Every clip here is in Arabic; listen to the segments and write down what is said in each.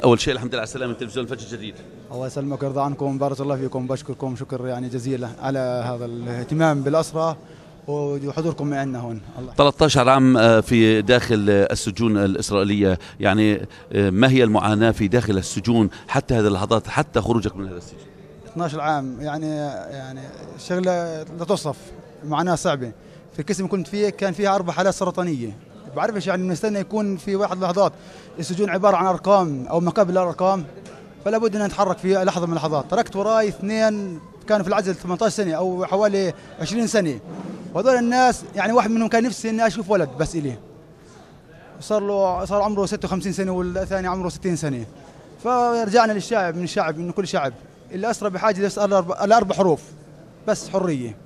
أول شيء الحمد لله على السلامة من تلفزيون الفجر الجديد. الله يسلمك ويرضى عنكم، بارك الله فيكم، بشكركم شكر يعني جزيلا على هذا الاهتمام بالأسرة وحضوركم معنا هون. 13 عام في داخل السجون الإسرائيلية، يعني ما هي المعاناة في داخل السجون حتى هذه اللحظات، حتى خروجك من هذا السجن؟ 12 عام يعني شغلة لا توصف، معاناة صعبة. في القسم كنت فيه كان فيها 4 حالات سرطانية، بعرفش يعني بنستنى يكون في واحد لحظات. السجون عبارة عن أرقام أو مقابل الأرقام، فلا بد أن نتحرك في لحظة من اللحظات. تركت وراي 2 كانوا في العزل 18 سنة أو حوالي 20 سنة، وهذول الناس يعني واحد منهم كان نفسي إني أشوف ولد بس إليه، صار عمره 56 سنة والثاني عمره 60 سنة. فرجعنا للشعب، من الشعب، من كل شعب اللي أسرى بحاجة يسأل ال4 حروف بس: حرية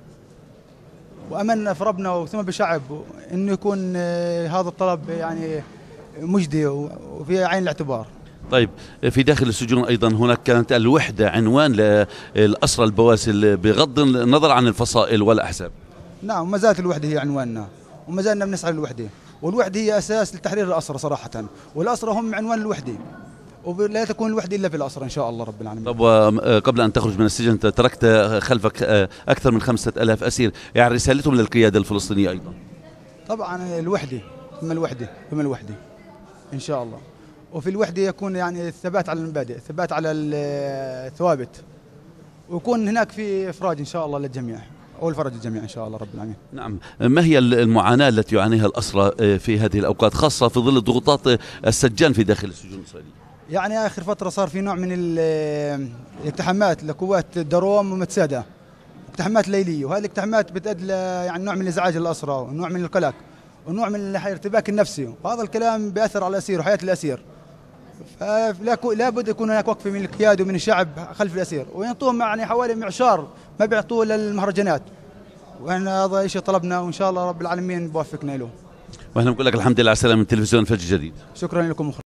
وأملنا في ربنا وثم بشعب إنه يكون هذا الطلب يعني مجدي وفي عين الاعتبار. طيب، في داخل السجون أيضا هناك كانت الوحدة عنوان للأسرى البواسل بغض النظر عن الفصائل والأحزاب. نعم، ما زالت الوحدة هي عنواننا وما زالنا بنسعى للوحدة، والوحدة هي أساس لتحرير الأسرى صراحة، والأسرى هم عنوان الوحدة، ولا تكون الوحدة إلا في الأسرة إن شاء الله رب العالمين. طب، وقبل أن تخرج من السجن أنت تركت خلفك أكثر من 5000 أسير، يعني رسالتهم للقيادة الفلسطينية أيضا؟ طبعا الوحدة ثم الوحدة ثم الوحدة إن شاء الله، وفي الوحدة يكون يعني الثبات على المبادئ، الثبات على الثوابت، ويكون هناك في إفراج إن شاء الله للجميع أو الفرج للجميع إن شاء الله رب العالمين. نعم، ما هي المعاناة التي يعانيها الأسرى في هذه الأوقات، خاصة في ظل ضغوطات السجان في داخل السجون الإسرائيلية؟ يعني آخر فترة صار في نوع من الاقتحامات لقوات الدروم ومتسادة، اقتحامات ليلية، وهذه الاقتحامات بتؤدي يعني نوع من الإزعاج للأسرى ونوع من القلق ونوع من الارتباك النفسي، وهذا الكلام بيأثر على الأسير وحياة الأسير. فلا بد يكون هناك وقفة من القيادة ومن الشعب خلف الأسير، وينطوهم يعني حوالي معشار ما بيعطوه للمهرجانات، وإحنا هذا شيء طلبنا وإن شاء الله رب العالمين بوفقنا له. وإحنا بنقول لك الحمد لله على السلامة من تلفزيون الفجر الجديد. شكرا لكم.